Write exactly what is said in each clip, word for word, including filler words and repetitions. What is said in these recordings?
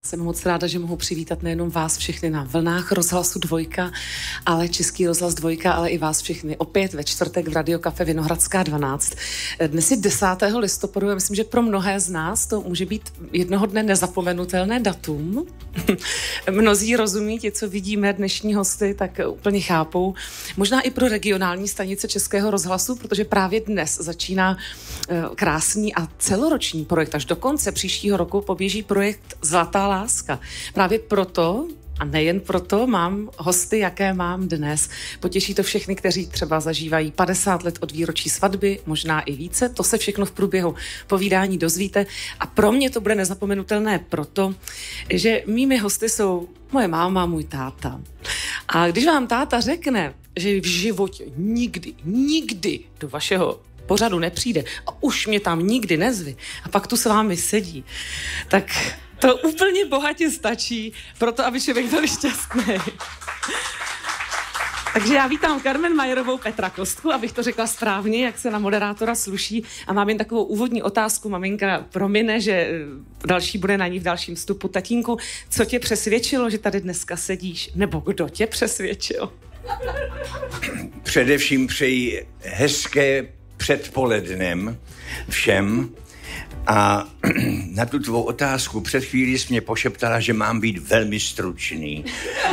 Jsem moc ráda, že mohu přivítat nejenom vás všechny na vlnách Rozhlasu Dvojka, ale Český rozhlas Dvojka, ale i vás všechny opět ve čtvrtek v Radio Cafe Vinohradská dvanáct. Dnes je desátého listopadu a myslím, že pro mnohé z nás to může být jednoho dne nezapomenutelné datum. Mnozí rozumí, ti, co vidíme dnešní hosty, tak úplně chápou. Možná i pro regionální stanice Českého rozhlasu, protože právě dnes začíná krásný a celoroční projekt. Až do konce příštího roku poběží projekt Zlatá láska. Právě proto, a nejen proto, mám hosty, jaké mám dnes. Potěší to všechny, kteří třeba zažívají padesát let od výročí svatby, možná i více. To se všechno v průběhu povídání dozvíte. A pro mě to bude nezapomenutelné proto, že mými hosty jsou moje máma, můj táta. A když vám táta řekne, že v životě nikdy, nikdy do vašeho pořadu nepřijde a už mě tam nikdy nezvi a pak tu s vámi sedí, tak to úplně bohatě stačí pro to, aby člověk byl šťastný. Takže já vítám Carmen Majerovou, Petra Kostku, abych to řekla správně, jak se na moderátora sluší. A mám jen takovou úvodní otázku. Maminka promine, že další bude na ní v dalším vstupu. Tatínku, co tě přesvědčilo, že tady dneska sedíš? Nebo kdo tě přesvědčil? Především přeji hezké předpolednem všem. A na tu tvou otázku před chvílí jsi mě pošeptala, že mám být velmi stručný.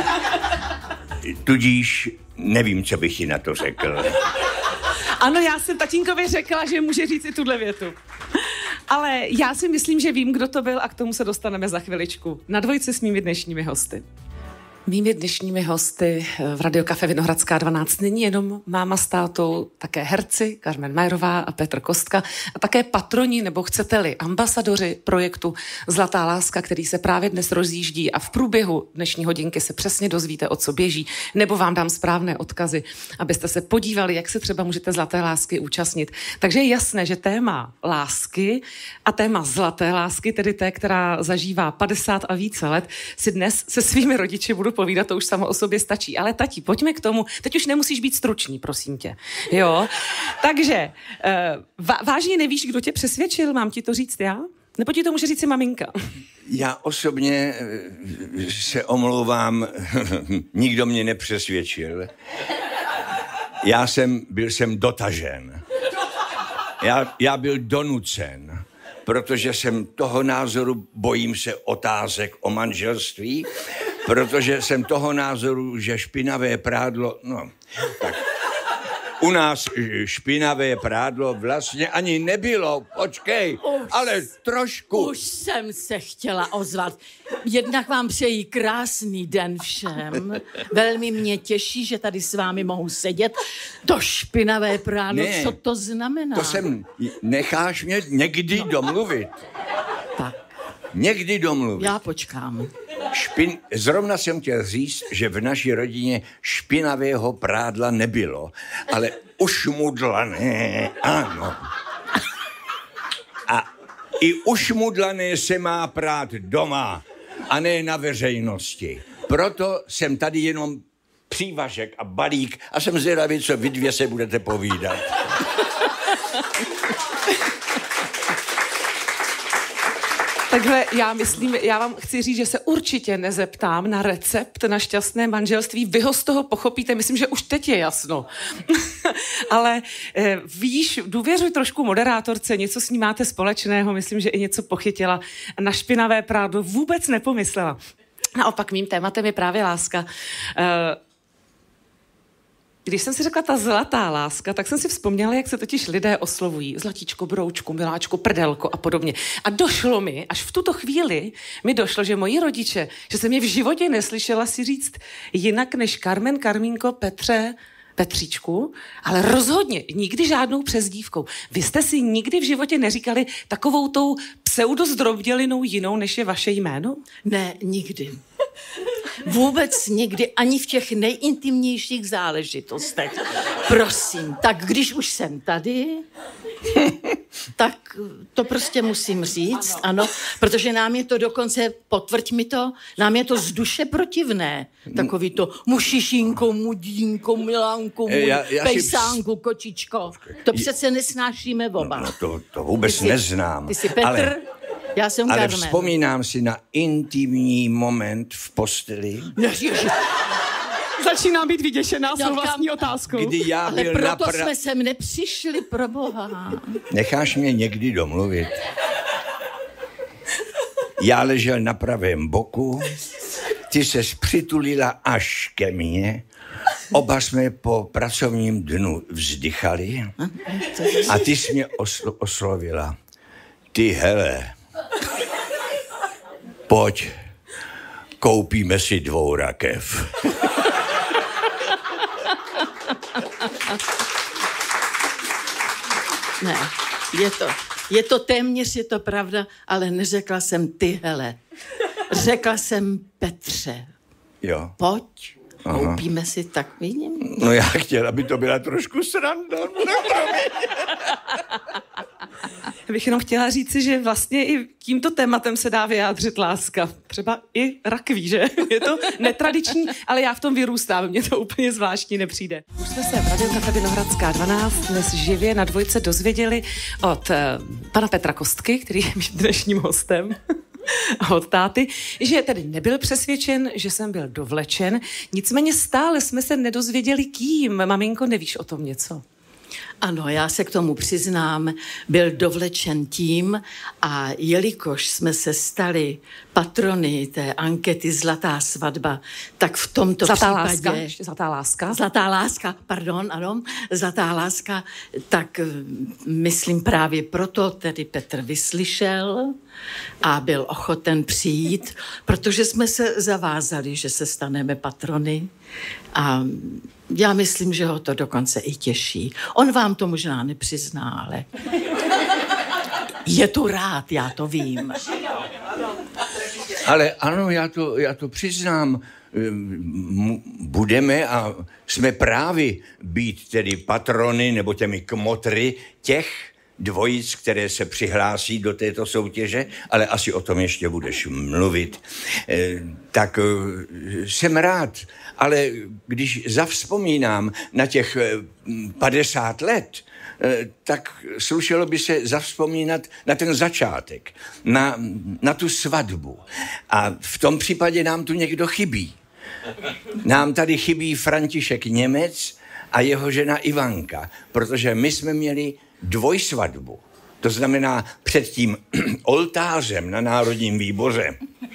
Tudíž nevím, co bych ti na to řekl. Ano, já jsem tatínkovi řekla, že může říct i tuhle větu. Ale já si myslím, že vím, kdo to byl a k tomu se dostaneme za chviličku. Na Dvojce s mými dnešními hosty. Mými dnešními hosty v Radio Cafe Vinohradská dvanáct není jenom máma s tátou, také herci Carmen Majerová a Petr Kostka a také patroni, nebo chcete-li, ambasadoři projektu Zlatá láska, který se právě dnes rozjíždí a v průběhu dnešní hodinky se přesně dozvíte, o co běží, nebo vám dám správné odkazy, abyste se podívali, jak se třeba můžete Zlaté lásky účastnit. Takže je jasné, že téma lásky a téma Zlaté lásky, tedy té, která zažívá padesát a více let, si dnes se svými rodiči budu povídat, to už samo o sobě stačí. Ale tati, pojďme k tomu. Teď už nemusíš být stručný, prosím tě. Jo? Takže, uh, vážně nevíš, kdo tě přesvědčil? Mám ti to říct já? Nebo ti to může říct si maminka? Já osobně se omlouvám, nikdo mě nepřesvědčil. Já jsem, byl jsem dotažen. Já, já byl donucen, protože jsem toho názoru, bojím se otázek o manželství, protože jsem toho názoru, že špinavé prádlo, no, tak u nás špinavé prádlo vlastně ani nebylo, počkej, už, ale trošku. Už jsem se chtěla ozvat. Jednak vám přeji krásný den všem. Velmi mě těší, že tady s vámi mohu sedět. To špinavé prádlo, ne, co to znamená? To jsem, necháš mě někdy domluvit. Tak. Někdy domluvit. Já počkám. Špin... Zrovna jsem chtěl říct, že v naší rodině špinavého prádla nebylo, ale ušmudlané, ano. A i ušmudlané se má prát doma a ne na veřejnosti. Proto jsem tady jenom přívažek a balík a jsem zvědavý, co vy dvě se budete povídat. Takhle já myslím, já vám chci říct, že se určitě nezeptám na recept na šťastné manželství. Vy ho z toho pochopíte, myslím, že už teď je jasno. Ale eh, víš, důvěřuj trošku moderátorce, něco s ní máte společného, myslím, že i něco pochytila. Na špinavé prádlo vůbec nepomyslela. Naopak mým tématem je právě láska. Eh, Když jsem si řekla ta zlatá láska, tak jsem si vzpomněla, jak se totiž lidé oslovují. Zlatíčko, broučku, miláčku, prdelko a podobně. A došlo mi, až v tuto chvíli mi došlo, že moji rodiče, že jsem je v životě neslyšela si říct jinak než Carmen, Karmínko, Petře, Petříčku, ale rozhodně nikdy žádnou přezdívkou. Vy jste si nikdy v životě neříkali takovou tou pseudozdrobdělinou jinou, než je vaše jméno? Ne, nikdy. Vůbec nikdy, ani v těch nejintimnějších záležitostech. Prosím, tak když už jsem tady, tak to prostě musím říct, ano, protože nám je to dokonce, potvrď mi to, nám je to z duše protivné. Takový to mušišínko, mudínko, milánko, mud, já, já pejsánku, si... kočičko. To přece nesnášíme oba. No, to, to vůbec ty jsi, neznám. Ty jsi Petr? Ale Já jsem Ale Carmen. vzpomínám si na intimní moment v posteli. Ježiš. Začínám být vyděšená svou vlastní otázkou. Kdy já Ale byl proto napra... jsme sem nepřišli, pro boha. Necháš mě někdy domluvit? Já ležel na pravém boku, ty ses přitulila až ke mně, oba jsme po pracovním dnu vzdychali a ty jsi mě oslo- oslovila. Ty hele, pojď, koupíme si dvou rakev. Ne, je to, je to téměř, je to pravda, ale neřekla jsem ty hele. Řekla jsem Petře. Jo. Pojď, Aha. koupíme si, tak vidím. No já chtěl, aby to byla trošku sranda. Já bych jenom chtěla říci, že vlastně i tímto tématem se dá vyjádřit láska. Třeba i rakví, že? Je to netradiční, ale já v tom vyrůstám, mně to úplně zvláštní nepřijde. Už jsme se v Radiu Kafe Vinohradská dvanáct dnes živě na dvojce dozvěděli od uh, pana Petra Kostky, který je mým dnešním hostem, od táty, že tedy nebyl přesvědčen, že jsem byl dovlečen, nicméně stále jsme se nedozvěděli kým. Maminko, nevíš o tom něco? Ano, já se k tomu přiznám, byl dovlečen tím a jelikož jsme se stali patrony té ankety Zlatá svatba, tak v tomto Zlatá případě... láska, ještě zlatá láska. Zlatá láska, pardon, ano, Zlatá láska, tak myslím právě proto tedy Petr vyslyšel a byl ochoten přijít, protože jsme se zavázali, že se staneme patrony a já myslím, že ho to dokonce i těší. On vám to možná nepřizná, ale je tu rád, já to vím. Ale ano, já to, já to přiznám. Budeme a jsme právě být tedy patrony nebo těmi kmotry těch dvojic, které se přihlásí do této soutěže, ale asi o tom ještě budeš mluvit. Tak jsem rád, ale když zavzpomínám na těch padesát let, tak slušelo by se zavzpomínat na ten začátek, na, na tu svatbu. A v tom případě nám tu někdo chybí. Nám tady chybí František Němec a jeho žena Ivanka, protože my jsme měli dvojsvatbu. To znamená před tím oltářem na Národním výboře.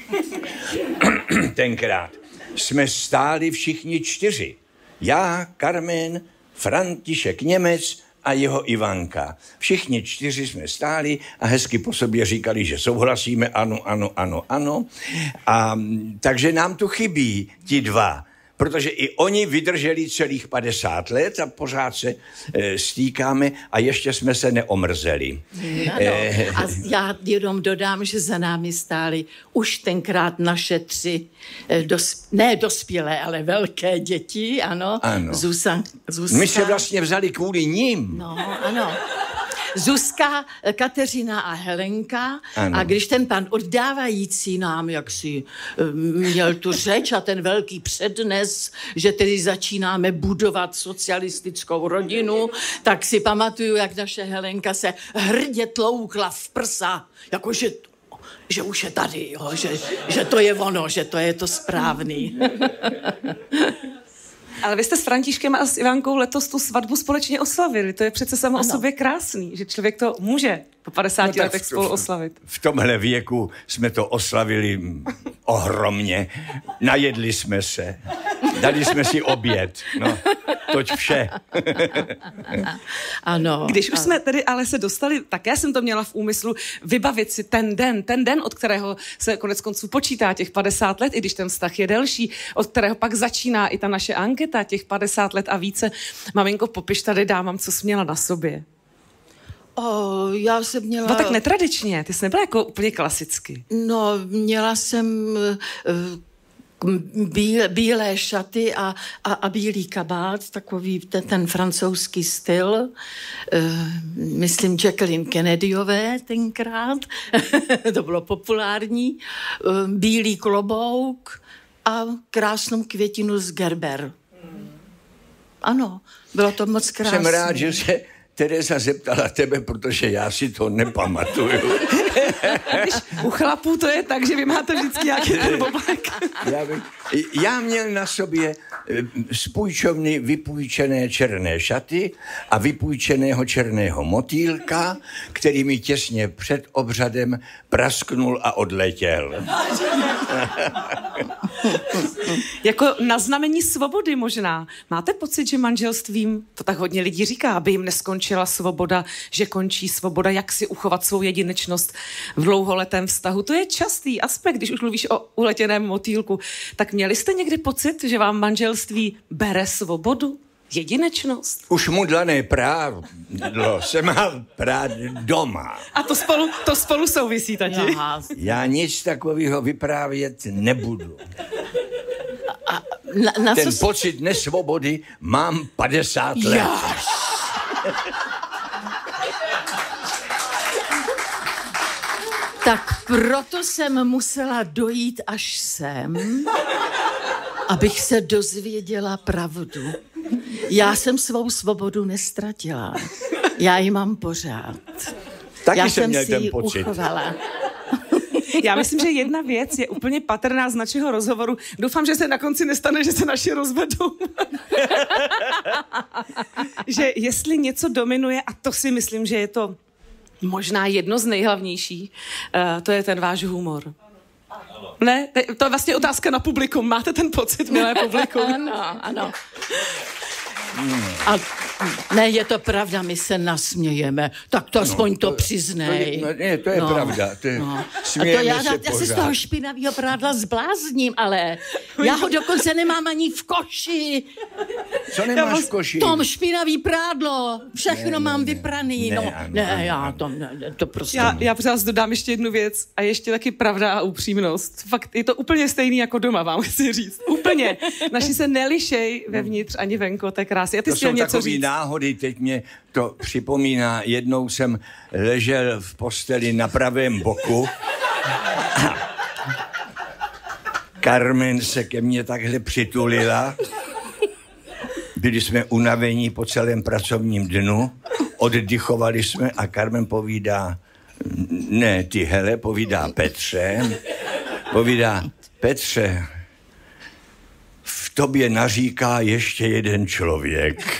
Tenkrát jsme stáli všichni čtyři. Já, Carmen, František Němec a jeho Ivanka. Všichni čtyři jsme stáli a hezky po sobě říkali, že souhlasíme, ano, ano, ano, ano. A takže nám tu chybí ti dva, protože i oni vydrželi celých padesát let a pořád se e, stýkáme a ještě jsme se neomrzeli. Ano. E... A já jenom dodám, že za námi stály už tenkrát naše tři, dos, ne dospělé, ale velké děti, ano. Ano. Zusa, Zuzka. My se vlastně vzali kvůli ním. No, ano. Zuzka, Kateřina a Helenka. Ano. A když ten pan oddávající nám jaksi měl tu řeč a ten velký přednes, že tedy začínáme budovat socialistickou rodinu, tak si pamatuju, jak naše Helenka se hrdě tloukla v prsa, jakože že už je tady, jo, že, že to je ono, že to je to správný. Ale vy jste s Františkem a s Ivankou letos tu svatbu společně oslavili. To je přece samo o sobě krásný, že člověk to může po padesáti no letech v, spolu oslavit. V tomhle věku jsme to oslavili ohromně. Najedli jsme se, dali jsme si oběd. No, toť vše. Ano. Když už jsme tedy ale se dostali, také jsem to měla v úmyslu, vybavit si ten den, ten den, od kterého se konec konců počítá těch padesát let, i když ten vztah je delší, od kterého pak začíná i ta naše anketa, těch padesát let a více. Maminko, popiš tady dámám, co jsi měla na sobě. O, já jsem měla... No tak netradičně, ty jsi nebyla jako úplně klasicky. No, měla jsem uh, bíle, bílé šaty a, a, a bílý kabát, takový ten, ten francouzský styl. Uh, myslím Jacqueline Kennedyové tenkrát, to bylo populární. Uh, bílý klobouk a krásnou květinu z Gerber. Ano, bylo to moc krásné. Jsem rád, že se Tereza zeptala tebe, protože já si to nepamatuju. Když u chlapů to je tak, že vy máte vždycky nějaký ten oblek. Já, bych, já měl na sobě z půjčovny vypůjčené černé šaty a vypůjčeného černého motýlka, který mi těsně před obřadem prasknul a odletěl. Jako na znamení svobody možná. Máte pocit, že manželstvím, to tak hodně lidí říká, aby jim neskončila svoboda, že končí svoboda, jak si uchovat svou jedinečnost v dlouholetém vztahu. To je častý aspekt, když už mluvíš o uletěném motýlku. Tak měli jste někdy pocit, že vám manželství bere svobodu? Jedinečnost? Už mudlané prádlo se má prát doma. A to spolu, to spolu souvisí, tati. Aha. Já nic takového vyprávět nebudu. A na, na Ten co pocit nesvobody mám padesát let. Já. Tak proto jsem musela dojít až sem, abych se dozvěděla pravdu. Já jsem svou svobodu nestratila. Já ji mám pořád. Taky Já jsem jsem měl si ten ji pocit. uchovala. Já myslím, že jedna věc je úplně patrná z našeho rozhovoru. Doufám, že se na konci nestane, že se naši rozvedou. Že jestli něco dominuje, a to si myslím, že je to možná jedno z nejhlavnější, uh, to je ten váš humor. Ne? To je vlastně otázka na publikum. Máte ten pocit, milé publikum? Ano, ano. A ne, je to pravda, my se nasmějeme, tak to aspoň no, to, to přiznej. To je, no, ne, to je no, pravda. To je, no. A to já, já, se já se z toho špinavého prádla zblázním, ale já ho dokonce nemám ani v koši. Co nemáš v koši? Tom špinavý prádlo, všechno ne, mám ne, vypraný. ne, No, ano, ne, ano, já ano. to, ne, to prostě... Já, já přes dodám ještě jednu věc a ještě taky pravda a upřímnost. Fakt je to úplně stejný jako doma, vám chci říct. Úplně. Naši se nelišej vevnitř ani venku, to je krásně. A ty To chtěl jsou něco takový říct. náhody, teď mě to připomíná. Jednou jsem ležel v posteli na pravém boku. Carmen se ke mně takhle přitulila. Byli jsme unavení po celém pracovním dnu. Oddychovali jsme a Carmen povídá, ne ty hele, povídá Petře. Povídá, Petře, v tobě naříká ještě jeden člověk.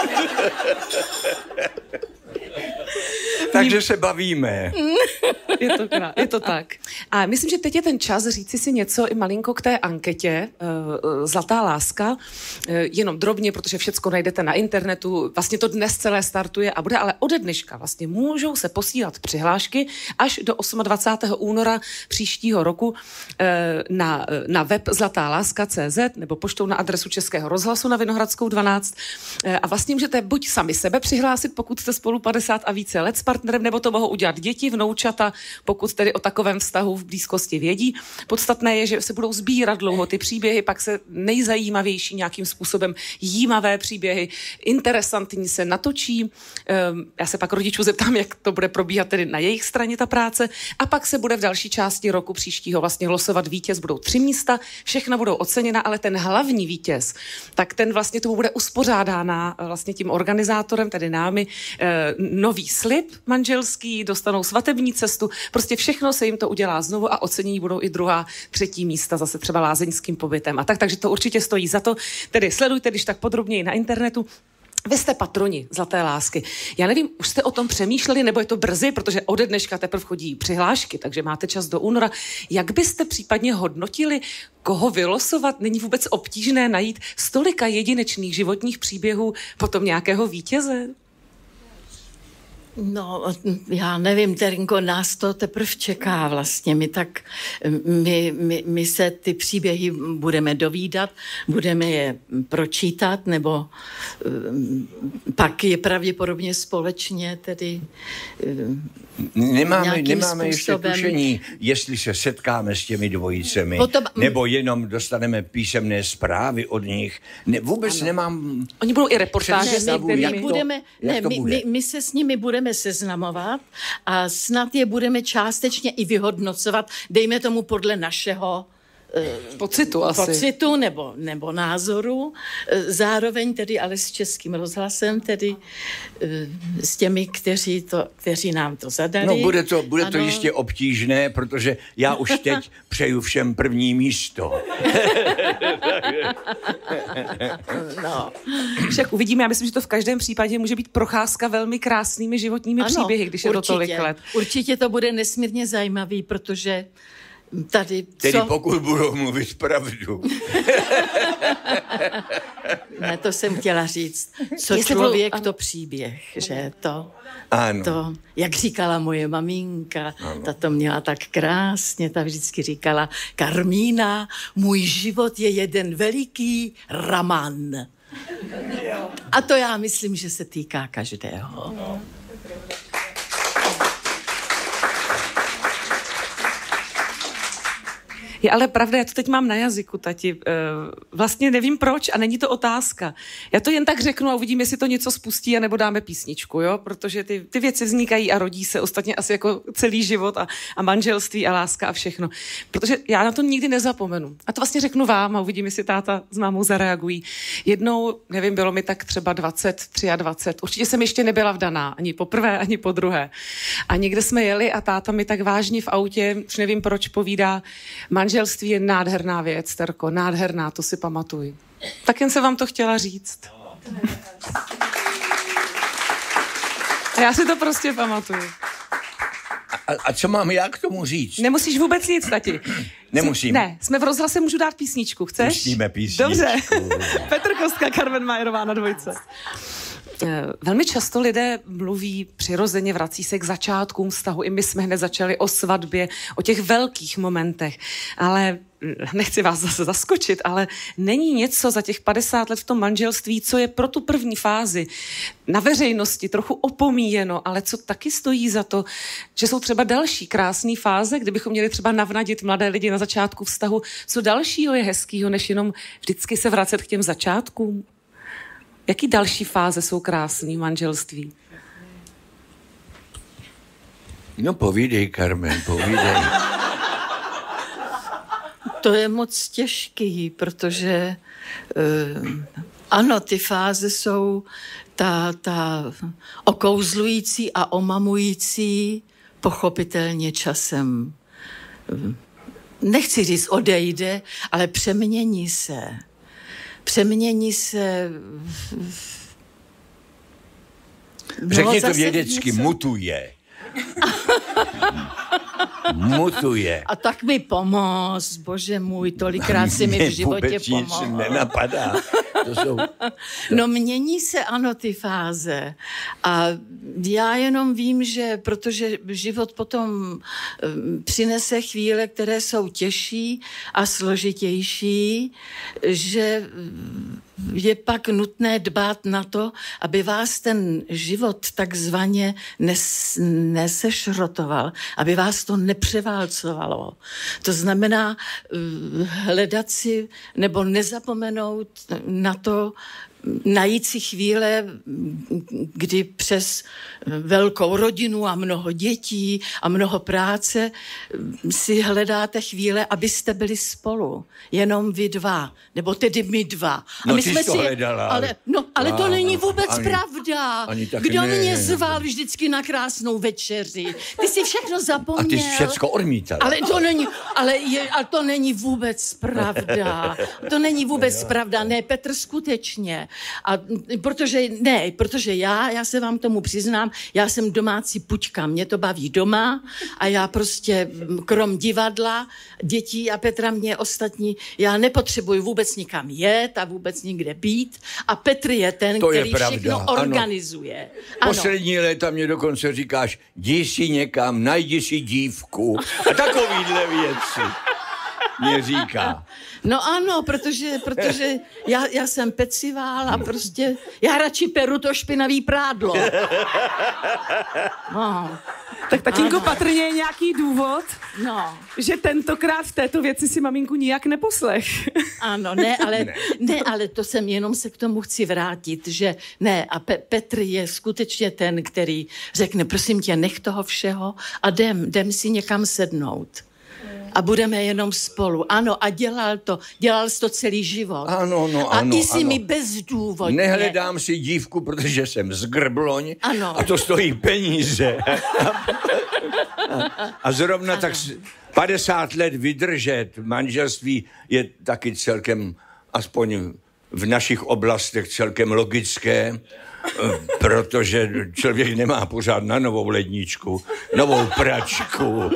Takže se bavíme. Je to, krá- je to tak. A myslím, že teď je ten čas říci si něco i malinko k té anketě uh, Zlatá láska. Uh, jenom drobně, protože všecko najdete na internetu. Vlastně to dnes celé startuje a bude, ale ode dneška vlastně můžou se posílat přihlášky až do dvacátého osmého února příštího roku uh, na, na web zlatá láska tečka cé zet nebo poštou na adresu Českého rozhlasu na Vinohradskou dvanáct. Uh, a vlastně můžete buď sami sebe přihlásit, pokud jste spolu padesát a více let s partnerem, nebo to mohou udělat děti, vnoučata, pokud tedy o takovém vztahu v blízkosti vědí. Podstatné je, že se budou sbírat dlouho ty příběhy, pak se nejzajímavější nějakým způsobem jímavé příběhy, interesantní se natočí. Já se pak rodičů zeptám, jak to bude probíhat tedy na jejich straně ta práce a pak se bude v další části roku příštího vlastně losovat vítěz. Budou tři místa, všechna budou oceněna, ale ten hlavní vítěz, tak ten vlastně tomu bude uspořádána vlastně tím organizátorem, tedy námi, nový slib manželský, dostanou svatební cestu, prostě všechno se jim to udělá znovu a ocenění budou i druhá, třetí místa, zase třeba lázeňským pobytem a tak, takže to určitě stojí za to. Tedy sledujte, když tak podrobněji na internetu. Vy jste patroni Zlaté lásky. Já nevím, už jste o tom přemýšleli, nebo je to brzy, protože ode dneška teprve chodí přihlášky, takže máte čas do února. Jak byste případně hodnotili, koho vylosovat? Není vůbec obtížné najít z tolika jedinečných životních příběhů potom nějakého vítěze? No, já nevím, Terinko, nás to teprve čeká vlastně. My tak, my, my, my se ty příběhy budeme dovídat, budeme je pročítat, nebo um, pak je pravděpodobně společně tedy um, Nemáme, nemáme ještě způsobem. tušení, jestli se setkáme s těmi dvojicemi, Potom, nebo jenom dostaneme písemné zprávy od nich. Ne, vůbec ano. nemám... Oni budou i reportáže s ne, my, některými. my, budeme, ne, my, my, my se s nimi budeme seznamovat a snad je budeme částečně i vyhodnocovat, dejme tomu podle našeho Pocitu asi. Pocitu nebo, nebo názoru, zároveň tedy ale s Českým rozhlasem, tedy s těmi, kteří, to, kteří nám to zadali. No bude to, bude to jistě obtížné, protože já už teď přeju všem první místo. No. Však uvidíme, já myslím, že to v každém případě může být procházka velmi krásnými životními ano, příběhy, když určitě, je to tolik let. Určitě to bude nesmírně zajímavý, protože tady, Tedy co? pokud budou mluvit pravdu. Ne, to jsem chtěla říct. Co Jestli člověk, byl... to příběh, že to, ano. to, jak říkala moje maminka, ano. Ta to měla tak krásně, ta vždycky říkala, Karmína, můj život je jeden veliký raman. A to já myslím, že se týká každého. No. Je ale pravda, já to teď mám na jazyku, tati. Vlastně nevím proč a není to otázka. Já to jen tak řeknu a uvidím, jestli to něco spustí, anebo dáme písničku, jo? Protože ty, ty věci vznikají a rodí se ostatně asi jako celý život a, a manželství a láska a všechno. Protože já na to nikdy nezapomenu. A to vlastně řeknu vám a uvidím, jestli táta s mámou zareagují. Jednou, nevím, bylo mi tak třeba dvacet, dvacet tři, určitě jsem ještě nebyla vdaná, ani poprvé, ani po druhé. A někde jsme jeli a táta mi tak vážně v autě, už nevím proč, povídá, manželství je nádherná věc, Terko, nádherná, to si pamatuj. Tak jen jsem vám to chtěla říct. A já si to prostě pamatuju. A, a co mám já k tomu říct? Nemusíš vůbec nic, tati. Nemusím. Ne, jsme v rozhlase, můžu dát písničku, chceš? Pustíme písničku. Dobře. Petr Kostka, Karmen Majerová na dvojce. Velmi často lidé mluví přirozeně, vrací se k začátkům vztahu. I my jsme hned začali o svatbě, o těch velkých momentech. Ale nechci vás zase zaskočit, ale není něco za těch padesát let v tom manželství, co je pro tu první fázi na veřejnosti trochu opomíjeno, ale co taky stojí za to, že jsou třeba další krásné fáze, kdybychom měli třeba navnadit mladé lidi na začátku vztahu. Co dalšího je hezkýho, než jenom vždycky se vracet k těm začátkům? Jaký další fáze jsou krásný v manželství? No povídej, Carmen, povídej. To je moc těžký, protože uh, ano, ty fáze jsou ta, ta okouzlující a omamující pochopitelně časem. Nechci říct odejde, ale přemění se. Přemění se... Řekni to vědecky, něco... mutuje. Mutuje. A tak mi pomoz, bože můj, tolikrát si mi v životě pomohl. Mě nenapadá. To jsou... No mění se, ano, ty fáze. A já jenom vím, že protože život potom um, přinese chvíle, které jsou těžší a složitější, že je pak nutné dbát na to, aby vás ten život takzvaně nes, nesešrotoval, aby vás to nepřeválcovalo. To znamená hledat si nebo nezapomenout na to, najít si chvíle, kdy přes velkou rodinu a mnoho dětí a mnoho práce si hledáte chvíle, abyste byli spolu. Jenom vy dva, nebo tedy my dva. A no my ty jsme jsi to si, hledala. Ale, no, ale no, to není vůbec ani, pravda. Ani Kdo ne. mě zval vždycky na krásnou večeři? Ty jsi všechno zapomněl. A ty jsi všecko odmítal. Ale to není, ale, je, ale to není vůbec pravda. To není vůbec pravda. Ne, Petr, skutečně. A protože, ne, protože já, já se vám tomu přiznám, já jsem domácí puťka, mě to baví doma a já prostě krom divadla, dětí a Petra mě ostatní, já nepotřebuji vůbec nikam jet a vůbec nikde být a Petr je ten, to který je všechno ano. organizuje. Ano. Poslední léta mě dokonce říkáš, jdi si někam, najdi si dívku a takovýhle věci mě říká. No ano, protože, protože já, já jsem pecivál a prostě já radši peru to špinavý prádlo. No. Tak tatínko, patrně je nějaký důvod, no. že tentokrát v této věci si maminku nijak neposlech. Ano, ne ale, ne. ne, ale to jsem jenom se k tomu chci vrátit, že ne, a Pe- Petr je skutečně ten, který řekne, prosím tě, nech toho všeho a jdem, jdem si někam sednout. a budeme jenom spolu. Ano, a dělal to, dělal jsi to celý život. Ano, no, a ano, i si ano. mi bezdůvodně. Nehledám si dívku, protože jsem zgrbloň ano. a to stojí peníze. A zrovna ano. tak padesát let vydržet v manželství je taky celkem, aspoň v našich oblastech celkem logické, protože člověk nemá pořád na novou ledničku, novou pračku.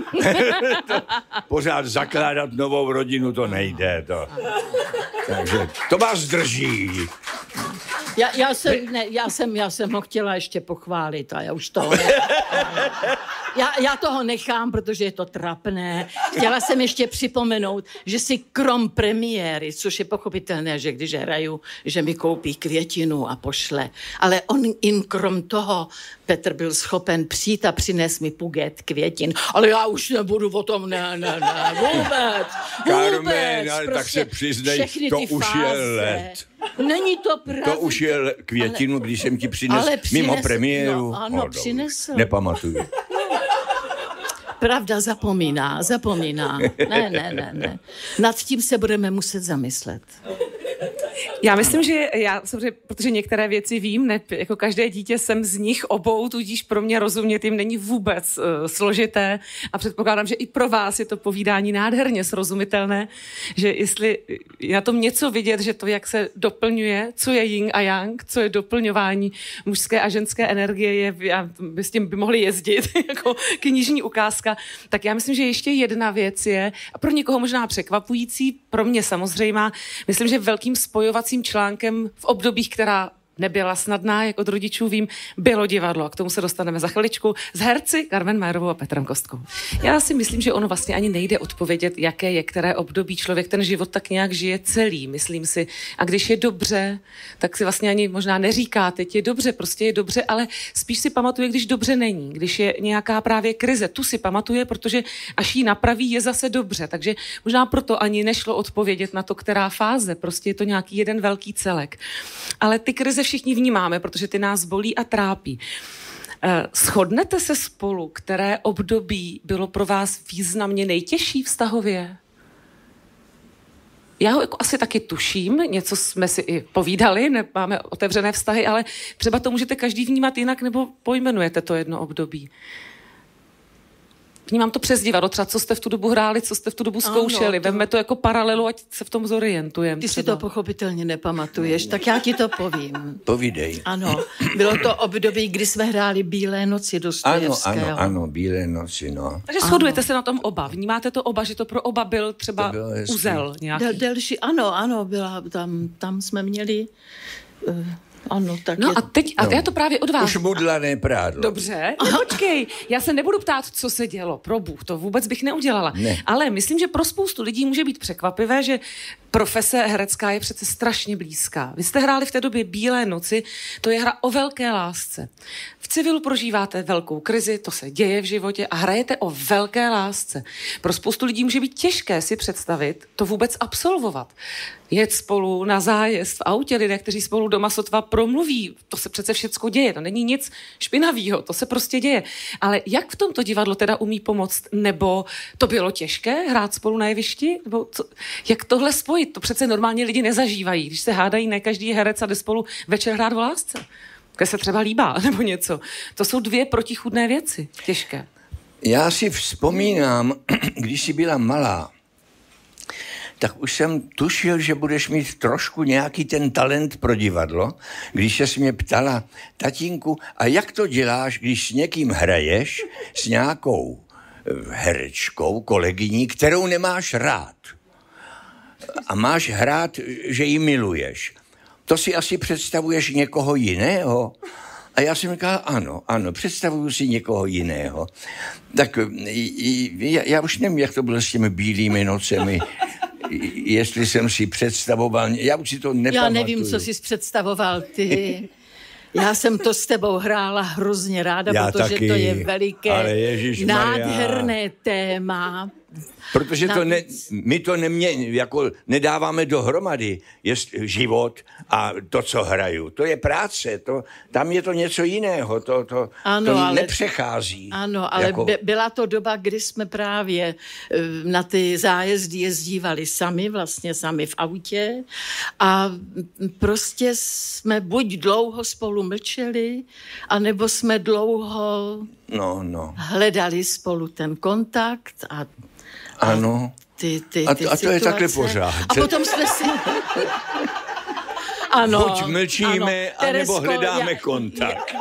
Pořád zakládat novou rodinu, to nejde. To. Takže to vás drží. Já, já, jsem, ne, já, jsem, já jsem ho chtěla ještě pochválit a já už toho ne... já, já toho nechám, protože je to trapné. Chtěla jsem ještě připomenout, že si krom premiéry, což je pochopitelné, že když hraju, že mi koupí květinu a pošle, ale on in krom toho, Petr byl schopen přijít a přines mi puget květin, ale já už nebudu o tom, ne, ne, ne, vůbec, Carmen, vůbec, ale prostě tak se přiznej, to už je let. Není to pravda. To už je květinu, ale, když jsem ti přinesl mimo premiéru. No, ano, přinesl. Nepamatuju. Pravda zapomíná, zapomíná. Ne, ne, ne, ne. Nad tím se budeme muset zamyslet. Já myslím, že já, protože některé věci vím, ne, jako každé dítě jsem z nich obou, tudíž pro mě rozumět jim není vůbec uh, složité a předpokládám, že i pro vás je to povídání nádherně srozumitelné, že jestli je na tom něco vidět, že to, jak se doplňuje, co je yin a yang, co je doplňování mužské a ženské energie, je, já, by s tím by mohli jezdit jako knižní ukázka, tak já myslím, že ještě jedna věc je, a pro někoho možná překvapující, pro mě samozřejmá, myslím, že velkým spojovacím článkem v obdobích, která nebyla snadná, jak od rodičů vím, bylo divadlo. A k tomu se dostaneme za chviličku s herci Carmen Mayerovou a Petrem Kostkou. Já si myslím, že ono vlastně ani nejde odpovědět, jaké je které období. Člověk ten život tak nějak žije celý, myslím si. A když je dobře, tak si vlastně ani možná neříká, teď je dobře, prostě je dobře, ale spíš si pamatuje, když dobře není. Když je nějaká právě krize, tu si pamatuje, protože až ji napraví, je zase dobře. Takže možná proto ani nešlo odpovědět na to, která fáze. Prostě je to nějaký jeden velký celek. Ale ty krize všichni vnímáme, protože ty nás bolí a trápí. Shodnete se spolu, které období bylo pro vás významně nejtěžší vztahově? Já ho jako asi taky tuším, něco jsme si i povídali, máme otevřené vztahy, ale třeba to můžete každý vnímat jinak, nebo pojmenujete to jedno období. Vnímám to přes divadlo, třeba co jste v tu dobu hráli, co jste v tu dobu zkoušeli. Ano, to... Vemme to jako paralelu, ať se v tom zorientujeme. Ty si to pochopitelně nepamatuješ, tak já ti to povím. Povídej. Ano, bylo to období, kdy jsme hráli Bílé noci Dostojevského. Ano, ano, ano, Bílé noci, no. Takže shodujete se na tom oba. Vnímáte to oba, že to pro oba byl třeba uzel nějaký? Del, delší, ano, ano, byla, tam, tam jsme měli... Uh, Ano, tak no je... a teď, a no. já to právě od vás. Už mudlané prádlo. Dobře, no počkej, já se nebudu ptát, co se dělo, pro Bůh, to vůbec bych neudělala. Ne. Ale myslím, že pro spoustu lidí může být překvapivé, že profese herecká je přece strašně blízká. Vy jste hráli v té době Bílé noci, to je hra o velké lásce. V civilu prožíváte velkou krizi, to se děje v životě a hrajete o velké lásce. Pro spoustu lidí může být těžké si představit to vůbec absolvovat. Jet spolu na zájezd v autě, lidé, kteří spolu doma sotva promluví, to se přece všecko děje, to není nic špinavýho, to se prostě děje. Ale jak v tomto divadlo teda umí pomoct? Nebo to bylo těžké hrát spolu na jevišti? Nebo co, jak tohle spojit? To přece normálně lidi nezažívají. Když se hádají, ne každý herec a jde spolu večer hrát v lásce. Kde se třeba líbá, nebo něco. To jsou dvě protichůdné věci, těžké. Já si vzpomínám, když jsi byla malá, tak už jsem tušil, že budeš mít trošku nějaký ten talent pro divadlo, když se mě ptala, tatínku, a jak to děláš, když s někým hraješ, s nějakou herečkou, kolegyní, kterou nemáš rád. A máš hrát, že ji miluješ. To si asi představuješ někoho jiného? A já jsem říkal, ano, ano, představuju si někoho jiného. Tak já, já už nevím, jak to bylo s těmi Bílými nocemi, jestli jsem si představoval, já už si to nepamatuju. Já nevím, co jsi představoval ty. Já jsem to s tebou hrála hrozně ráda, já protože taky, to je veliké, ale Ježišmarja, nádherné téma. Protože to ne, my to nemě, jako nedáváme dohromady, jest život a to, co hraju. To je práce, to, tam je to něco jiného, to, to, ano, to ale, nepřechází. Ano, ale jako... by, byla to doba, kdy jsme právě na ty zájezdy jezdívali sami, vlastně sami v autě a prostě jsme buď dlouho spolu mlčeli, anebo jsme dlouho no, no. hledali spolu ten kontakt a ano. Ty, ty, a, ty a to je takhle pořád. A potom jsme si... ano, buď mlčíme, ano. anebo Teresko, hledáme já... kontakt.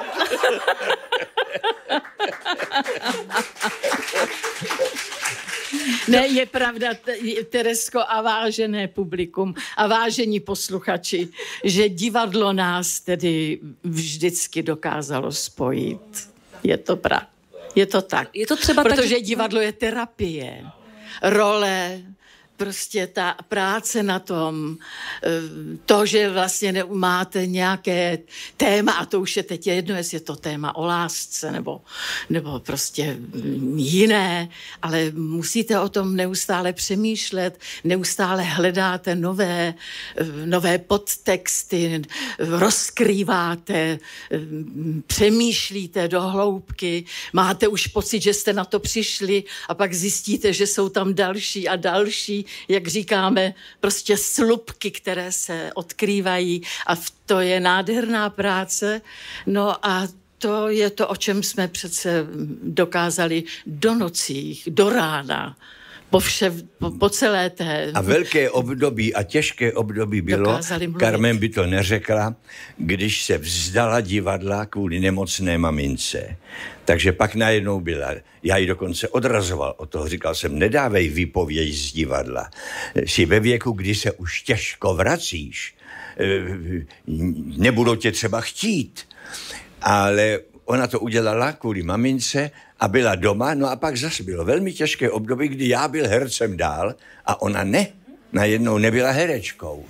Ne, je pravda, Teresko, a vážené publikum a vážení posluchači, že divadlo nás tedy vždycky dokázalo spojit. Je to pravda. Je to tak. Je to třeba protože tak, divadlo je terapie. Role, prostě ta práce na tom, to, že vlastně máte nějaké téma, a to už je teď jedno, jestli je to téma o lásce, nebo, nebo prostě jiné, ale musíte o tom neustále přemýšlet, neustále hledáte nové, nové podtexty, rozkrýváte, přemýšlíte do hloubky, máte už pocit, že jste na to přišli a pak zjistíte, že jsou tam další a další, jak říkáme, prostě slupky, které se odkrývají a to je nádherná práce. No a to je to, o čem jsme přece dokázali do nocích, do rána, po, vše, po, po celé té... A velké období a těžké období bylo, Carmen by to neřekla, když se vzdala divadla kvůli nemocné mamince. Takže pak najednou byla, já ji dokonce odrazoval od toho, říkal jsem, nedávej výpověď z divadla. Jsi ve věku, kdy se už těžko vracíš, nebudou tě třeba chtít, ale ona to udělala kvůli mamince a byla doma, no a pak zase bylo velmi těžké období, kdy já byl hercem dál a ona ne, najednou nebyla herečkou.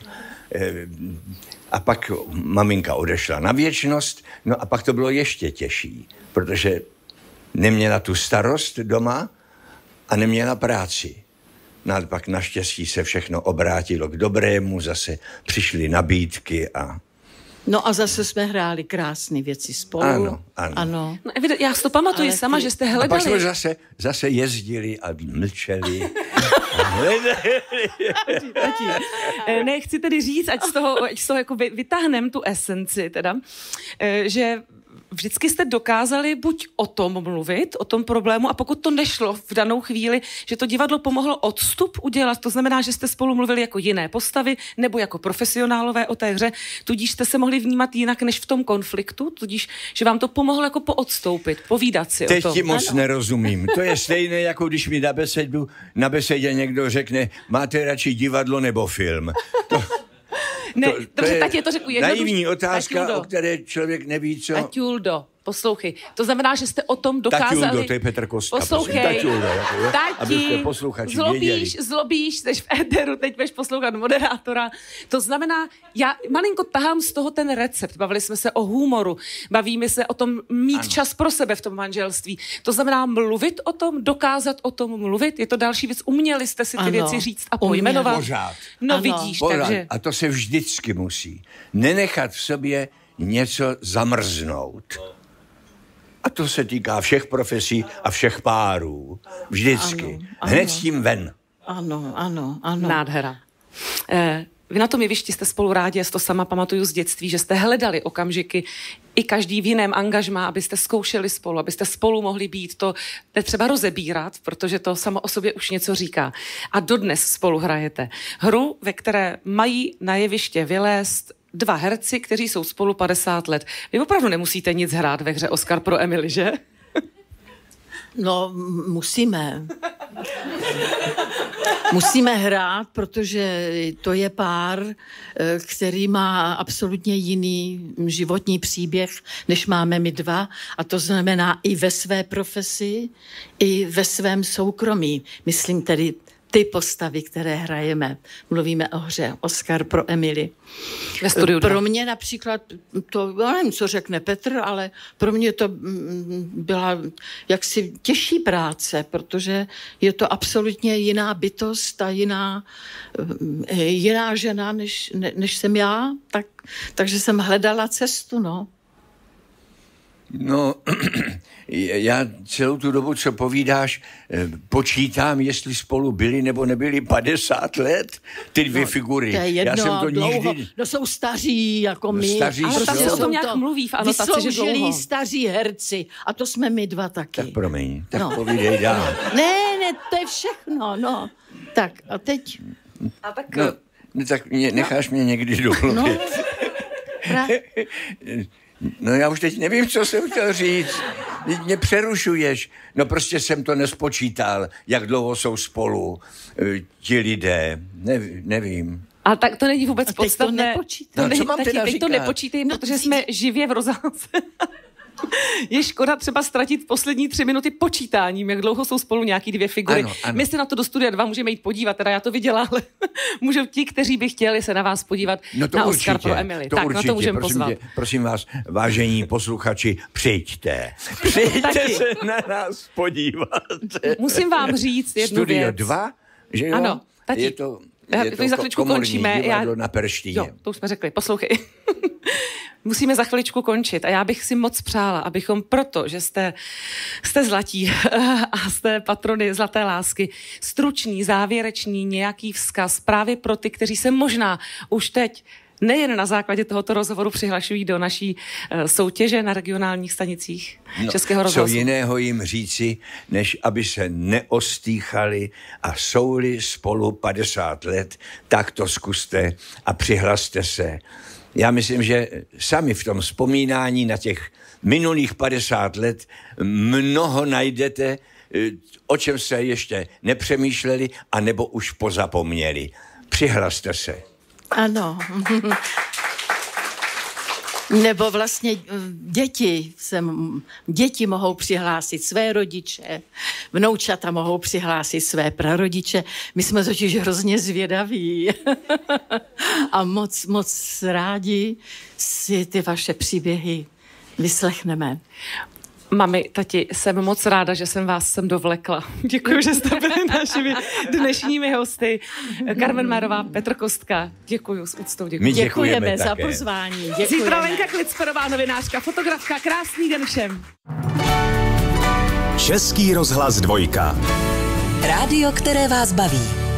A pak maminka odešla na věčnost, no a pak to bylo ještě těžší, protože neměla tu starost doma a neměla práci. No ale pak naštěstí se všechno obrátilo k dobrému, zase přišly nabídky a... No a zase jsme hráli krásné věci spolu. Ano, ano. ano. No, já si to pamatuju sama, ty... že jste hledali. A pak jsme zase, zase jezdili a mlčeli. a hledali. Ne, chci tedy říct, ať z toho, ať z toho jako vytáhneme tu esenci, teda, že vždycky jste dokázali buď o tom mluvit, o tom problému, a pokud to nešlo v danou chvíli, že to divadlo pomohlo odstup udělat, to znamená, že jste spolu mluvili jako jiné postavy nebo jako profesionálové o té hře, tudíž jste se mohli vnímat jinak než v tom konfliktu, tudíž, že vám to pomohlo jako poodstoupit, povídat si Teď o tom. Teď ti moc ano. nerozumím. To je stejné, jako když mi na besedu, na besedě někdo řekne, máte radši divadlo nebo film. To... Ne, to, to dobře, je tak je to řeknu jednoduše. Naivní otázka, o které člověk neví, co... Taťuldo, poslouchej. To znamená, že jste o tom dokázali... Taťuldo, to je Petr Kostka. Poslouchej. Taťuldo, jako, jo? Tati, zlobíš, věděli. zlobíš, jsi v éteru, teď budeš poslouchat moderátora. To znamená, já malinko tahám z toho ten recept. Bavili jsme se o humoru, bavíme se o tom mít ano. čas pro sebe v tom manželství. To znamená mluvit o tom, dokázat o tom mluvit. Je to další věc. Uměli jste si ty ano. věci říct a pojmenovat. Pořád. No ano. vidíš, Pořád. takže... A to se vždycky musí. Nenechat v sobě něco zamrznout. A to se týká všech profesí a všech párů. Vždycky. Ano, ano. Hned s tím ven. Ano, ano, ano. Nádhera. Eh, vy na tom jevišti jste spolu rádi, já si to sama pamatuju z dětství, že jste hledali okamžiky i každý v jiném angažmá, abyste zkoušeli spolu, abyste spolu mohli být. To netřeba rozebírat, protože to samo o sobě už něco říká. A dodnes spolu hrajete hru, ve které mají na jeviště vylézt dva herci, kteří jsou spolu padesát let. Vy opravdu nemusíte nic hrát ve hře Oscar pro Emily, že? No, musíme. Musíme hrát, protože to je pár, který má absolutně jiný životní příběh, než máme my dva. A to znamená i ve své profesi, i ve svém soukromí. Myslím tedy ty postavy, které hrajeme. Mluvíme o hře Oskar pro Emily. Ve studiu pro mě například, to, já nevím, co řekne Petr, ale pro mě to byla jaksi těžší práce, protože je to absolutně jiná bytost a jiná, jiná žena, než, ne, než jsem já. Tak, takže jsem hledala cestu, no. No, já celou tu dobu, co povídáš, počítám, jestli spolu byli nebo nebyli padesát let, ty dvě no, figury. To je jedno, já jsem to dlouho, nikdy... no jsou staří, jako my. Staří, ale tam se o tom nějak mluví v anotaci, že dlouho. Staří herci. A to jsme my dva taky. Tak promiň, tak no. povídej dál. Ne, ne, to je všechno, no. Tak, a teď... A tak... No, no tak mě, necháš no. mě někdy domluvit. No. No já už teď nevím, co jsem chtěl říct. Mě přerušuješ. No prostě jsem to nespočítal, jak dlouho jsou spolu ti lidé. Ne, nevím. Ale tak to není vůbec podstatné. To to no, není, co mám taky, teda teď říkat? to nepočítej, no, protože jsme živě v rozhlase. Je škoda třeba ztratit poslední tři minuty počítáním, jak dlouho jsou spolu nějaký dvě figury. Ano, ano. My se na to do Studia dva můžeme jít podívat, teda já to viděla, ale můžou ti, kteří by chtěli se na vás podívat, no to na určitě, Oskar pro Emily. To tak, určitě, na to můžeme prosím pozvat. Tě, prosím vás, vážení posluchači, přijďte. Přijďte se na nás podívat. Musím vám říct jednu Studio věc. dva, že jo? Ano, tati. Je to, je to za chviličku komorní končíme. divadlo Já... na Perštíně. Jo, to už jsme řekli. Poslouchej. Musíme za chviličku končit a já bych si moc přála, abychom proto, že jste, jste zlatí a jste patrony zlaté lásky, stručný, závěrečný nějaký vzkaz právě pro ty, kteří se možná už teď nejen na základě tohoto rozhovoru přihlašují do naší uh, soutěže na regionálních stanicích no, Českého rozhlasu. Co jiného jim říci, než aby se neostýchali a jsou-li spolu padesát let, tak to zkuste a přihlaste se. Já myslím, že sami v tom vzpomínání na těch minulých padesát let mnoho najdete, o čem se ještě nepřemýšleli, anebo už pozapomněli. Přihlaste se. Ano. Nebo vlastně děti, se, děti mohou přihlásit své rodiče, vnoučata mohou přihlásit své prarodiče. My jsme totiž hrozně zvědaví a moc, moc rádi si ty vaše příběhy vyslechneme. Mami, tati, jsem moc ráda, že jsem vás sem dovlekla. Děkuji, že jste byli našimi dnešními hosty. Carmen Majerová, Petr Kostka. Děkuji, s úctou děkuji. My děkujeme, děkujeme za také. pozvání. Děkujeme. Zítra Lenka Klicperová, novinářka, fotografka. Krásný den všem. Český rozhlas dvojka. Rádio, které vás baví.